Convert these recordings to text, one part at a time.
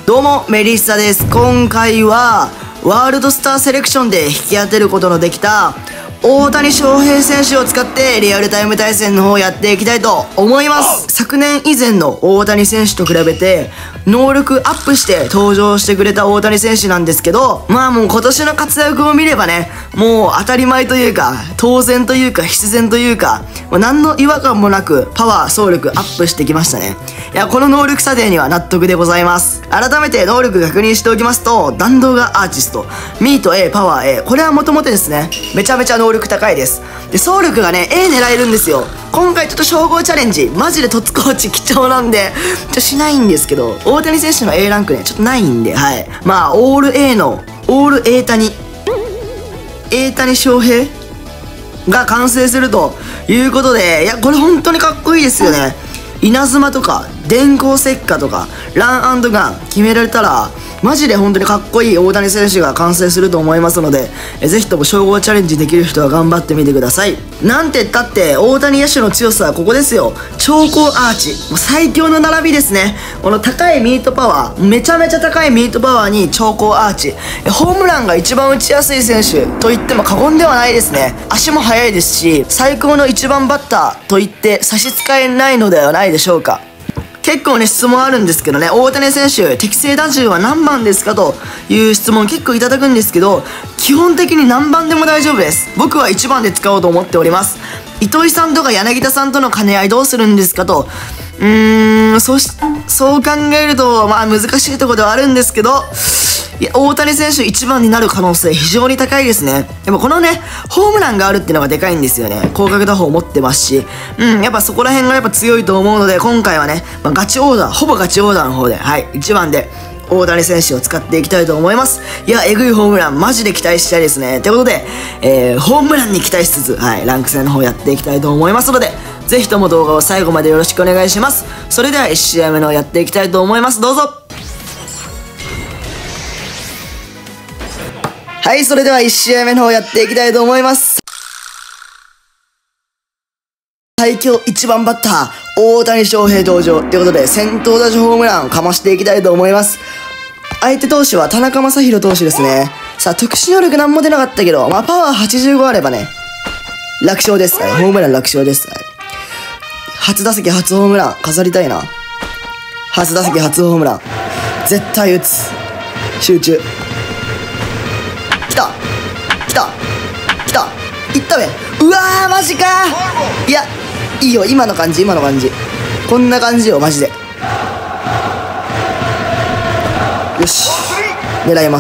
どうも、メリッサです。今回は、ワールドスターセレクションで引き当てることのできた、大谷翔平選手を使ってリアルタイム対戦の方をやっていきたいと思います。昨年以前の大谷選手と比べて、能力アップして登場してくれた大谷選手なんですけど、まあもう今年の活躍を見ればね、もう当たり前というか、当然というか必然というか、何の違和感もなくパワー、走力アップしてきましたね。いや、この能力査定には納得でございます。改めて能力確認しておきますと、弾道がアーティスト、ミート A、パワー A、これはもともとですね、めちゃめちゃ能力高いです。で、走力がね、A 狙えるんですよ。今回ちょっと称号チャレンジ、マジで凸コーチ貴重なんで、しないんですけど、大谷選手の A ランクね、ちょっとないんで、はい。まあ、オール A の、オール A 谷、A 谷翔平が完成するということで、いや、これ本当にかっこいいですよね。稲妻とか、電光石火とか、ラン&ガン決められたら、マジで本当にかっこいい大谷選手が完成すると思いますので、ぜひとも称号チャレンジできる人は頑張ってみてください。なんて言ったって大谷野手の強さはここですよ。超高アーチ、もう最強の並びですね。この高いミートパワー、めちゃめちゃ高いミートパワーに超高アーチ、ホームランが一番打ちやすい選手と言っても過言ではないですね。足も速いですし、最高の1番バッターと言って差し支えないのではないでしょうか。結構ね、質問あるんですけどね、大谷選手、適正打順は何番ですかという質問結構いただくんですけど、基本的に何番でも大丈夫です。僕は1番で使おうと思っております。糸井さんとか柳田さんとの兼ね合いどうするんですかと、そう考えると、まあ難しいところではあるんですけど、いや、大谷選手1番になる可能性非常に高いですね。でもこのね、ホームランがあるっていうのがでかいんですよね。広角打法を持ってますし、やっぱそこら辺がやっぱ強いと思うので、今回はね、ガチオーダー、ほぼガチオーダーの方で、はい、1番で大谷選手を使っていきたいと思います。いや、えぐいホームラン、マジで期待したいですね。ということで、ホームランに期待しつつ、はい、ランク戦の方やっていきたいと思いますので、ぜひとも動画を最後までよろしくお願いします。それでは1試合目のやっていきたいと思います。どうぞ。はい、それでは1試合目の方やっていきたいと思います。最強1番バッター、大谷翔平登場ということで、先頭打者ホームランをかましていきたいと思います。相手投手は田中将大投手ですね。さあ、特殊能力なんも出なかったけど、まあ、パワー85あればね、楽勝です。はい、ホームラン楽勝です。はい、初打席初ホームラン、飾りたいな。初打席初ホームラン。絶対打つ。集中。来たいったべ。うわー、マジかー。いや、いいよ、今の感じ。こんな感じよ、マジで。よし、狙います。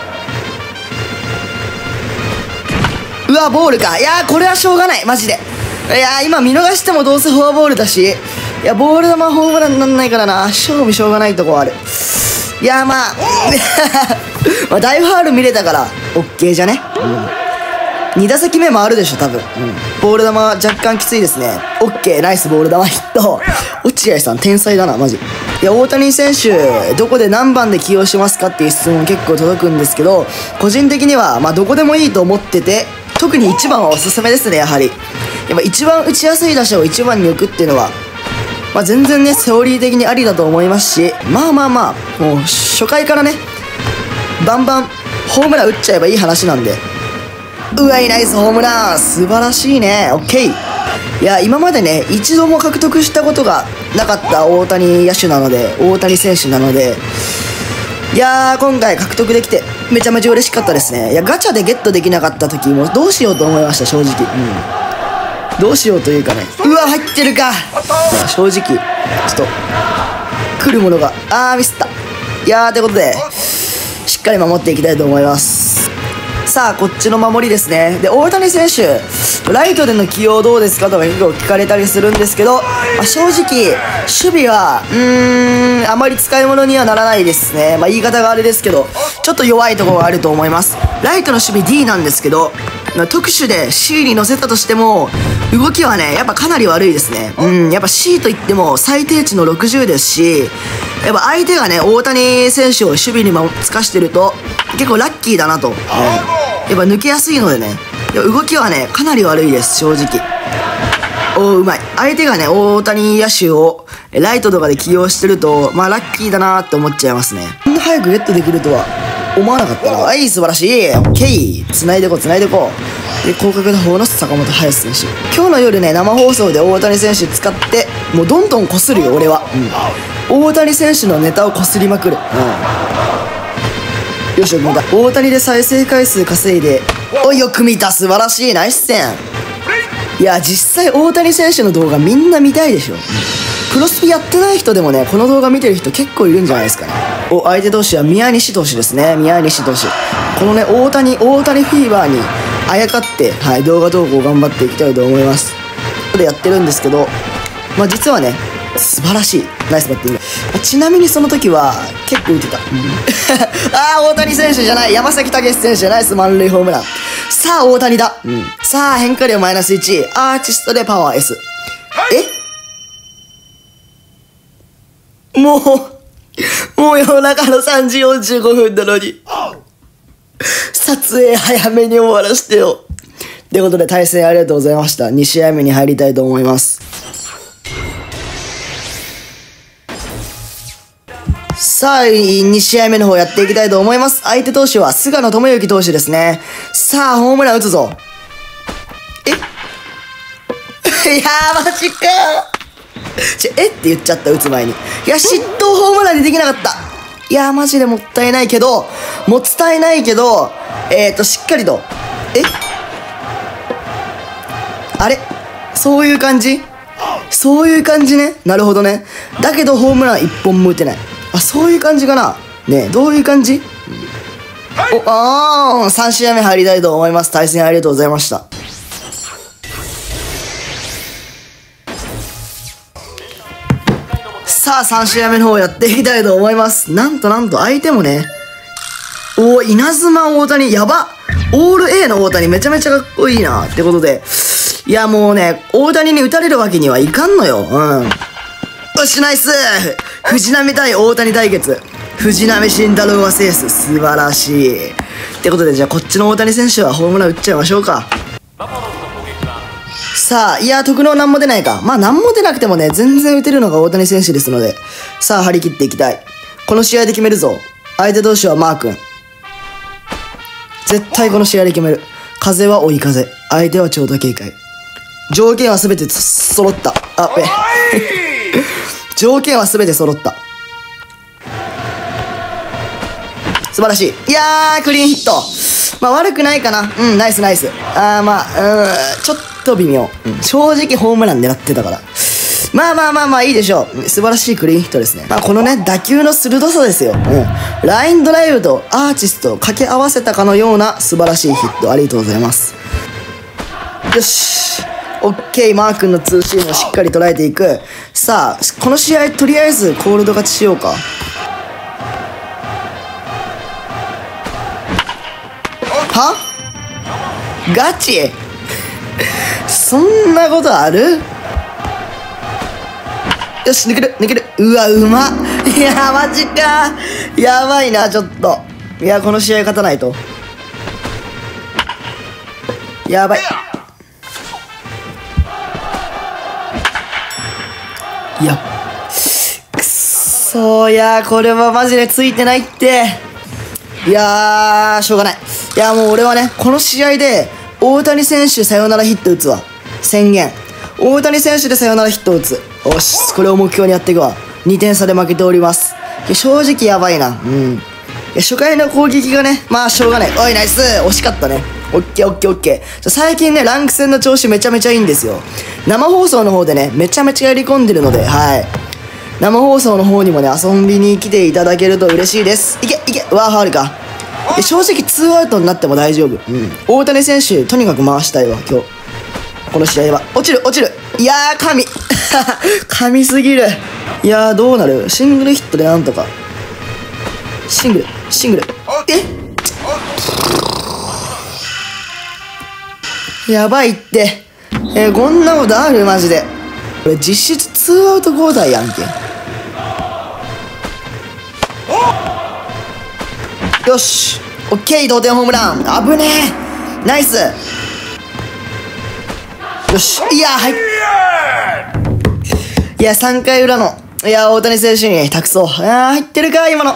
うわ、ボールか。いやー、これはしょうがない、マジで。いやー、今見逃してもどうせフォアボールだし、いや、ボール球ホームランになんないからな、勝負しょうがないとこある。いやー、まあまあ、大ファール見れたから OK じゃね。2打席目もあるでしょ多分。ボール球は若干きついですね。 OK、 ナイスボール球ヒット。落合さん天才だなマジ。いや、大谷選手どこで何番で起用しますかっていう質問結構届くんですけど、個人的にはまあどこでもいいと思ってて、特に1番はおすすめですね。やはりやっぱ一番打ちやすい打者を1番に置くっていうのは、まあ、全然ねセオリー的にありだと思いますし、まあもう初回からねバンバンホームラン打っちゃえばいい話なんで。うわい、ナイスホームラン、素晴らしいね。 OK。 いや、今までね一度も獲得したことがなかった大谷野手なので、大谷選手なので、いやー、今回獲得できてめちゃめちゃ嬉しかったですね。いや、ガチャでゲットできなかった時もどうしようと思いました、正直。どうしようというかね、うわ入ってるか。正直ちょっと来るものが、ミスった。いやー、ということでしっかり守っていきたいと思います。さあ、こっちの守りですね。で、大谷選手ライトでの起用どうですかとか結構聞かれたりするんですけど、正直守備はあまり使い物にはならないですね。言い方があれですけど、ちょっと弱いところがあると思います。ライトの守備 D なんですけど、特殊で C に乗せたとしても動きはねやっぱかなり悪いですね。やっぱ C といっても最低値の60ですし、やっぱ相手がね大谷選手を守備につかしてると結構ラッキーだなと、やっぱ抜けやすいのでね、動きはねかなり悪いです正直。うまい。相手がね大谷野手を、 ライトとかで起用してると、まあラッキーだなーって思っちゃいますね。こんな早くゲットできるとは思わなかったな。はい、素晴らしい。オッケー。繋いでこう、繋いでこう。で、広角打法の坂本勇人選手。今日の夜ね、生放送で大谷選手使って、もうどんどん擦るよ、俺は。大谷選手のネタを擦りまくる。よし、よく見た。大谷で再生回数稼いで、おい、よく見た。素晴らしい。ナイス戦。いや、実際大谷選手の動画みんな見たいでしょ。プロスピやってない人でもね、この動画見てる人結構いるんじゃないですかね。お、相手投手は宮西投手ですね。宮西投手。このね、大谷フィーバーにあやかって、はい、動画投稿頑張っていきたいと思います。でやってるんですけど、まあ実はね、素晴らしい。ナイスバッティング。ちなみにその時は、結構打てた。ああ、大谷選手じゃない。山崎武選手じゃないです。満塁ホームラン。さあ、大谷だ。さあ、変化量マイナス1。アーティストでパワー S。もう夜中の3時45分なのに。撮影早めに終わらせてよ。ということで、対戦ありがとうございました。2試合目に入りたいと思います。さあ、2試合目の方やっていきたいと思います。相手投手は菅野智之投手ですね。さあ、ホームラン打つぞ。いやー、マジかって言っちゃった、打つ前に。いや、失投ホームランでできなかった。いやー、マジでもったいないけど、しっかりと。あれそういう感じね。なるほどね。だけど、ホームラン1本も打てない。あ、そういう感じかな。ねえ、どういう感じ？3試合目入りたいと思います。対戦ありがとうございました。さあ、3試合目の方やっていきたいと思います。なんと相手もね、稲妻大谷、やばオール A の大谷めちゃめちゃかっこいいな。ってことで、いやもうね、大谷に打たれるわけにはいかんのよ。よし、ナイス藤浪対大谷対決。藤浪晋太郎はセース。素晴らしい。ってことで、じゃあこっちの大谷選手はホームラン打っちゃいましょうか。さあ、いや、特能なんも出ないか。まあ、なんも出なくてもね、全然打てるのが大谷選手ですので、さあ、張り切っていきたい。この試合で決めるぞ。相手投手はマー君。絶対この試合で決める。風は追い風。相手は長打警戒。条件は全て揃った。条件は全て揃った。素晴らしい。いやー、クリーンヒット。まあ、悪くないかな。ナイス。ちょっと微妙。正直ホームラン狙ってたから。まあいいでしょう。素晴らしいクリーンヒットですね。まあ、このね、打球の鋭さですよ。ラインドライブとアーティストを掛け合わせたかのような素晴らしいヒット。ありがとうございます。よし。オッケー、マー君のツーシームをしっかり捉えていく。さあ、この試合、とりあえずコールド勝ちしようか。は？ガチそんなことある？よし、抜ける。うわ、うまっ。いや、マジか。やばいな、ちょっと。いや、この試合勝たないと。やばい。いや、くそー。いやー、これはマジでついてないって。いやー、しょうがない。いや、もう俺はね、この試合で、大谷選手サヨナラヒット打つわ。宣言。大谷選手でサヨナラヒット打つ。よし、これを目標にやっていくわ。2点差で負けております。正直やばいな。初回の攻撃がね、まあしょうがない。おい、ナイス。惜しかったね。オッケー。最近ね、ランク戦の調子めちゃめちゃいいんですよ。生放送の方でね、めちゃめちゃやり込んでるので、はい。生放送の方にもね、遊びに来ていただけると嬉しいです。いけ。うわ、ファウルか。正直2アウトになっても大丈夫。大谷選手、とにかく回したいわ、今日。この試合は。落ちる。いやー、神すぎる。いやー、どうなる？シングルヒットでなんとか。シングル。やばいって。こんなことある？マジで。これ実質2アウト交代やんけ。よし。オッケー、同点ホームラン。危ねえ。ナイス。よし。いや、はい。いや、3回裏のいや、大谷選手に託そう。入ってるか、今の。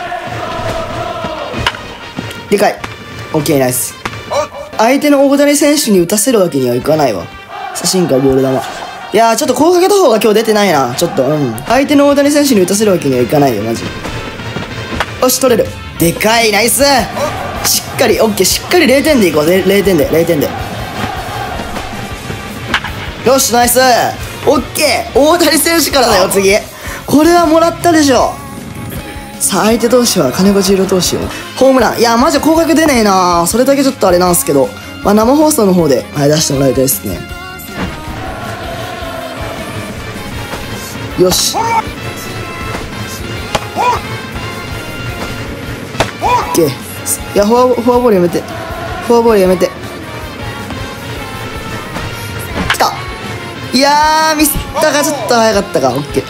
でかい。オッケー、ナイス。相手の大谷選手に打たせるわけにはいかないわ。シンカー、ボール球。いやー、ちょっと高かけた方が今日出てないな。ちょっと、相手の大谷選手に打たせるわけにはいかないよ、マジ。よし、取れる。でかい、ナイス。しっかり、オッケー、しっかり0点でいこう。0点で、0点で。よし、ナイス。オッケー。大谷選手からだよ、次。これはもらったでしょ。さあ、相手投手は金子千尋投手。ホームラン。いや、マジ広角出ねえな。それだけちょっとあれなんすけど。まあ、生放送の方で、出してもらいたいですね。よし。オッケー。いや、フォアボールやめて。フォアボールやめて。来た。いやー、ミスったか、ちょっと早かったか。オッケー。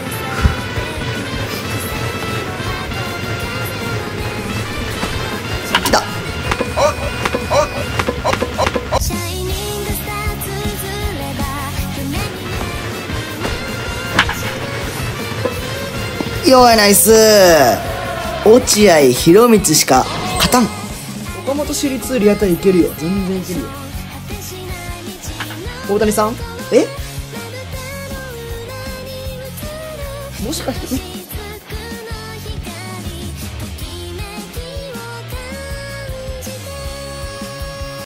来た。よい、ナイス。落合博満しか勝たん。岡本市立リアタイいけるよ。全然いけるよ。大谷さん、もしかして